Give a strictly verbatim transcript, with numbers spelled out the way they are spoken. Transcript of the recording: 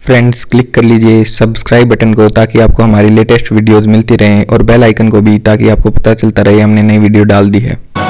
Friends click कर लीजिए subscribe button को ताकि आपको हमारी लेटेस्ट वीडियोस मिलती रहें और बेल आइकन को भी ताकि आपको पता चलता रहे हमने नई वीडियो डाल दी है।